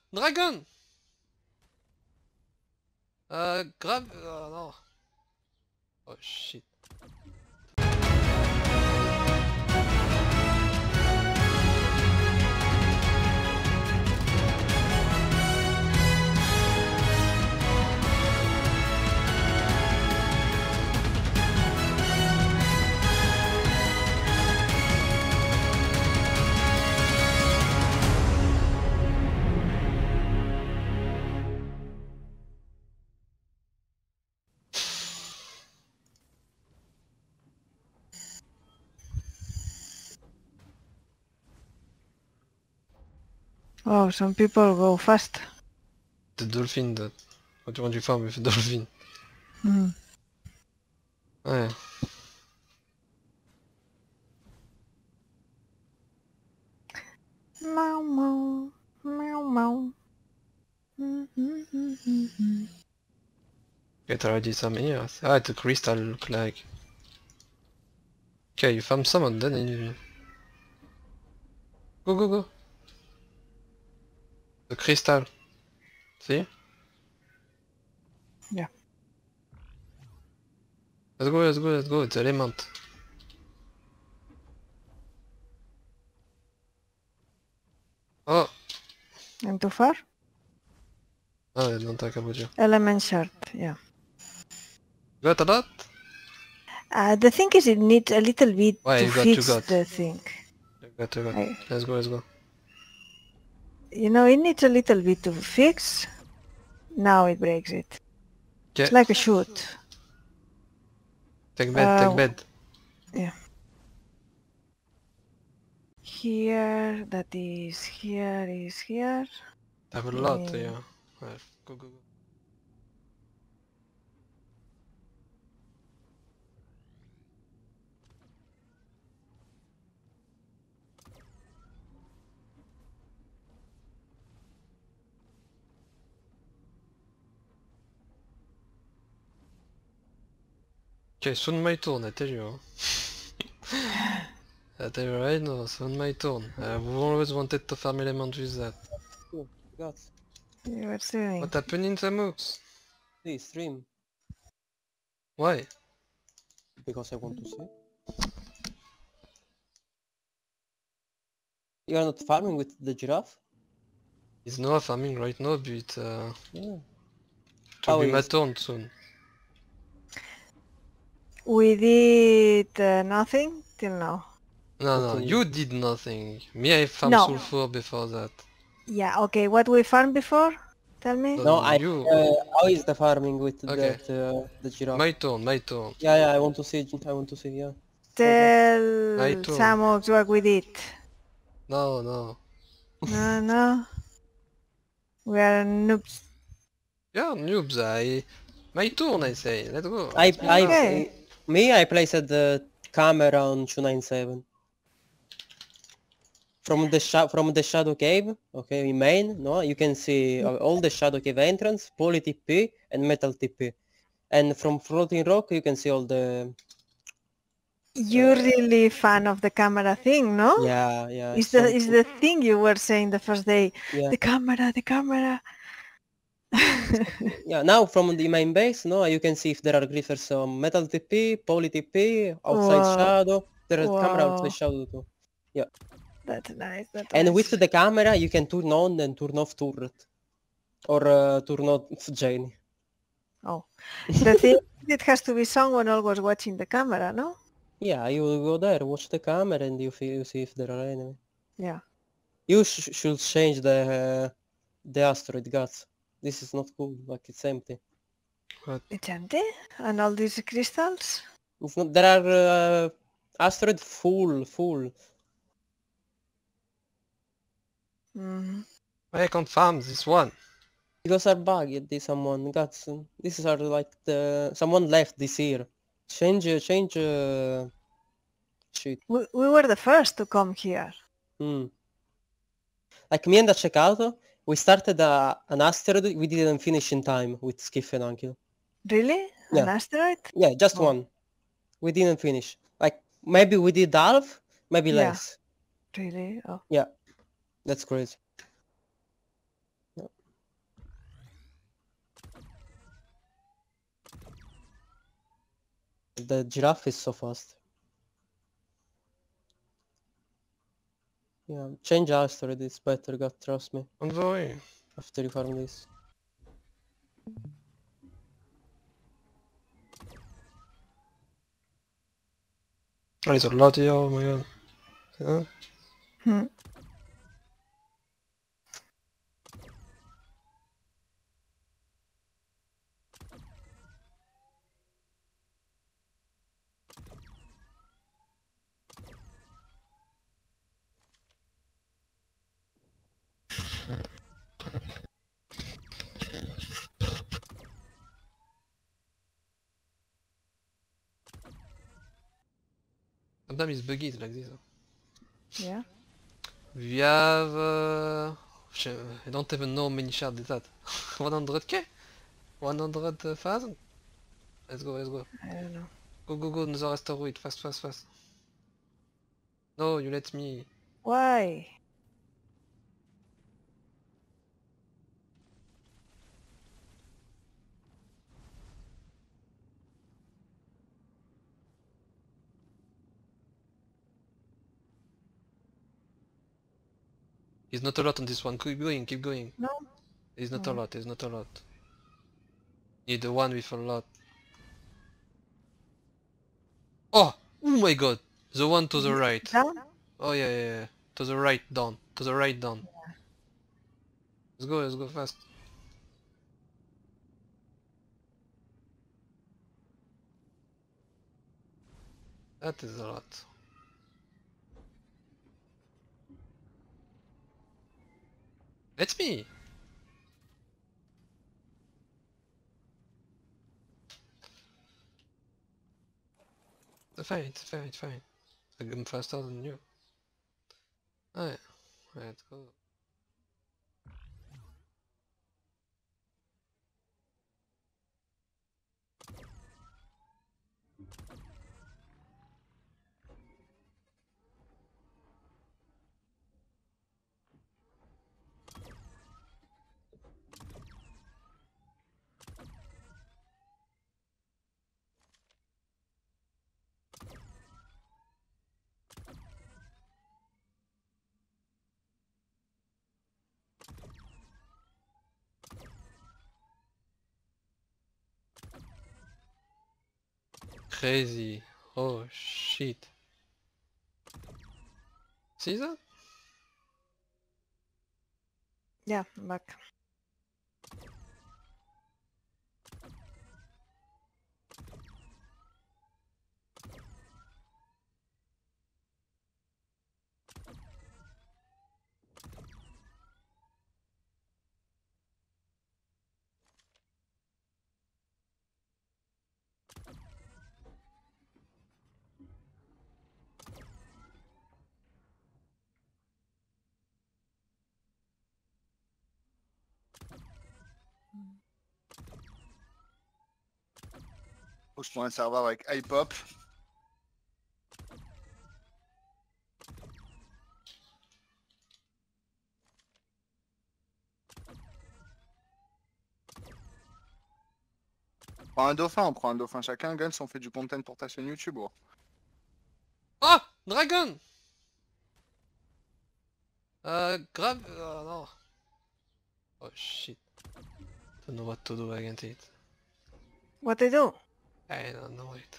Dragon! Grave... non. Oh shit. Oh, some people go fast. The dolphin, that... What do you want to farm with a dolphin? Hmm. Ouais. Meow meow. Meow meow. Get already some ears. Ah, the crystal look like. Okay, you found someone then you... Go, go, go! The crystal. See? Yeah. Let's go, let's go, let's go, it's element. Oh! And too far? Ah, I don't talk about you. Element shard, yeah. Got a lot? The thing is, it needs a little bit Why, to you fix got. the thing. You got. I, Let's go, let's go. you know, it needs a little bit to fix. Now it breaks it. Okay. It's like a shoot. Take bed, take bed. Yeah. Here, that is here, is here. I have a lot, yeah. Right. Go, go, go. Okay, soon my turn, I tell you. I tell you right now, soon my turn. I've always wanted to farm element with that. Cool. Got. You were doing. What happened in the mooks? See, stream. Why? Because I want to see. You are not farming with the giraffe? It's not farming right now, but Yeah. to How be my is- turn soon. We did nothing till now. No, no, Continue. you did nothing. Me, I farmed No. sulfur before that. Yeah, okay, what we farmed before? Tell me? No, you. how is the farming with Okay. that the giraffe? My turn, my turn. Yeah, yeah, I want to see. Yeah. Tell I too. Samox what we did. No, no. No, no. We are noobs. Yeah, noobs, my turn, I say. Let's go. Okay. I placed the camera on 297. From the shadow cave, okay, in main, no, you can see all the shadow cave entrance, poly TP and metal TP. And from floating rock you can see all the... You're really fan of the camera thing, no? Yeah, yeah. It's so the thing you were saying the first day. Yeah. The camera. Yeah, now from the main base, no, you can see if there are griffers on metal TP, poly TP, outside Wow. shadow. There is camera Wow. outside shadow too. Yeah. That's nice. That's And nice. with the camera you can turn on and turn off turret. Or turn off Jane. Oh, the thing it has to be someone always watching the camera, no? Yeah, you will go there, watch the camera and you see if there are enemies. Yeah. You should change the asteroid guts. This is not cool, like it's empty. It's empty, and all these crystals. It's not. There are asteroid full. I can't farm this one. Because are bugged. Someone got. These are like someone left this year. Change. Shit. We were the first to come here. Like me and the checkout, we started an asteroid. We didn't finish in time with Skiff and Ankyl. Really? Yeah. An asteroid? Yeah, just one. We didn't finish. Like maybe we did half, maybe Yeah. less. Really? Oh. Yeah, that's crazy. The giraffe is so fast. Yeah, change Asteroid, it's better, God, trust me. Don't worry. After you farm this. Oh, there's a lot here, oh my god. Huh? Hmm. Sometimes it's buggy, it's like this. Yeah. We have... I don't even know how many shards is that. 100k? 100,000? Let's go, let's go. I don't know. Go, go, go, another asteroid, fast, fast, fast. No, you let me. Why? There's not a lot on this one, keep going, keep going. No. There's not a Oh. lot, there's not a lot. Need the one with a lot. Oh! Oh my god! The one to the right. Down? Oh yeah, yeah, yeah. To the right, down. To the right, down. Let's go fast. That is a lot. Let me! It's fine, it's fine, it's fine. I'm faster than you. Alright, let's go. Crazy. Oh shit. See that? Yeah, I'm back. Faut que je prenne un serveur avec iPop. On prend un dauphin chacun, Guns, on fait du content pour ta chaîne YouTube. Oh. Oh! Dragon! Grab... Oh no. Oh shit. Don't know what to do against it. What I do? I don't know it.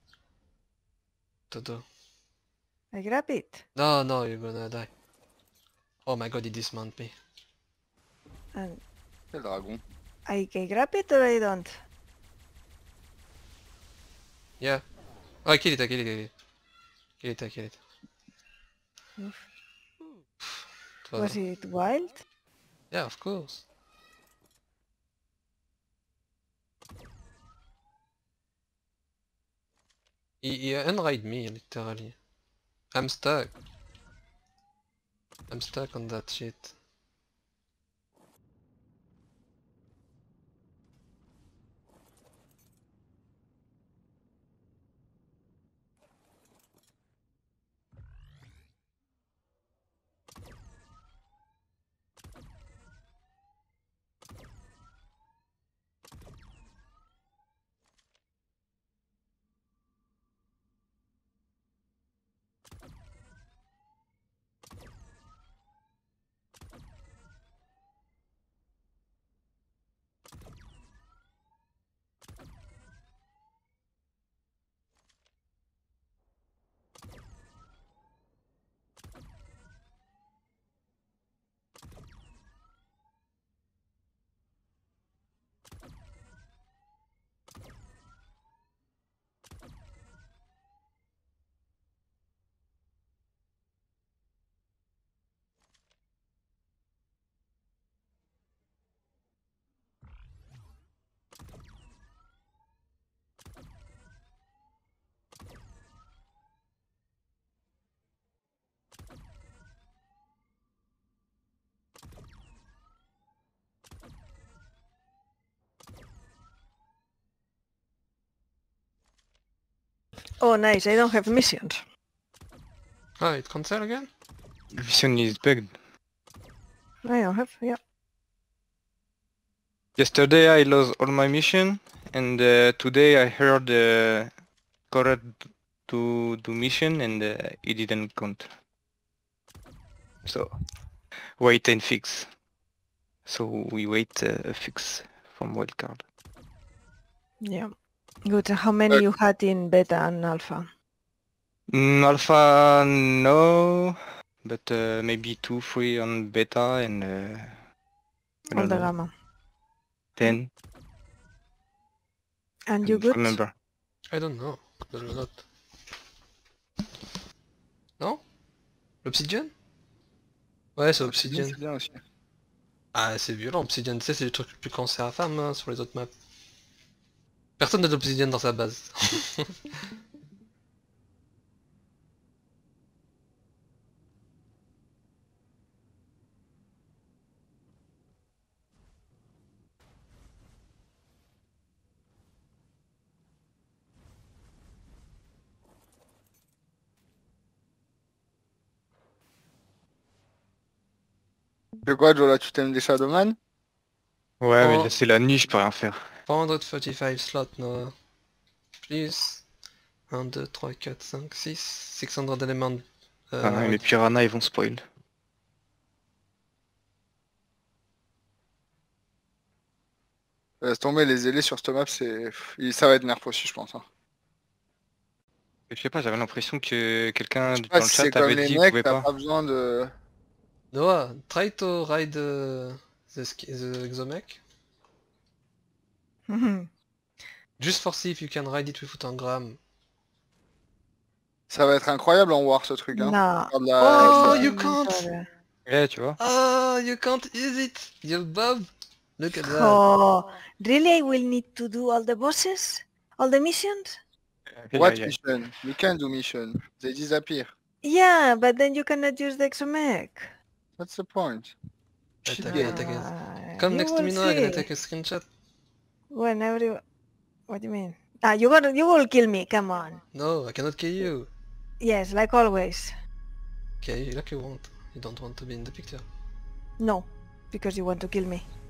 To do. I grab it. No, no, you're gonna die. Oh my god, he dismount me. And Quel dragon. I grab it or I don't? Yeah. Oh, I kill it, I kill it, I kill it. Kill it, I kill it. Oof. It was- Was it wild? Yeah, of course. He unride me, literally. I'm stuck. I'm stuck on that shit. Oh, nice. I don't have missions. Ah, it cancel again? Mission is bugged. I don't have. Yeah. Yesterday I lost all my mission, and today I heard correct to do mission, and it didn't count. So wait and fix. So we wait a fix from wildcard. Yeah. Good. How many you had in beta and alpha? Alpha no, but maybe 2, 3 on beta, and I All don't the know, gamma. 10. And you Can't good? remember. I don't know. There's a lot. Non? L'Obsidian? Ouais, c'est Obsidian. C'est bien aussi. Ah, c'est violent, Obsidian, tu sais, c'est le truc le plus cancérifère hein, sur les autres maps. Personne n'a d'Obsidian dans sa base. De quoi, Joe, là, tu t'aimes des Shadowman? Ouais, mais Oh. là c'est la nuit, je peux rien faire. 435 slots, no. Please. 1, 2, 3, 4, 5, 6. 600 éléments. Ah, mes piranhas ils vont spoil. Laisse tomber, les ailés sur cette map, ça va être nerf aussi, je pense. Hein. Je sais pas, j'avais l'impression que quelqu'un Je sais dans pas le si c'est chat comme avait les dit qu'il mecs, pouvait t'as pas. pas besoin de... Noah, try to ride the exomech. Mhm. Just for see if you can ride it with Utangram. Ça va être incroyable en war, ce truc. Hein. No. Regarde la- Oh, you can't! Sorry. Ouais, tu vois. Oh, you can't use it! You Bob! Look at that. Oh, really? I will need to do all the bosses? All the missions? What mission? You can do mission. They disappear. Yeah, but then you cannot use the exomech. What's the point? Ouais, Shit t'as game. gagné. You Come next to will me now, I'm gonna see. take a screenshot. When every... What do you mean? Ah, you will kill me, come on. No, I cannot kill you. Yes, like always. Okay, like you want. You don't want to be in the picture. No, because you want to kill me.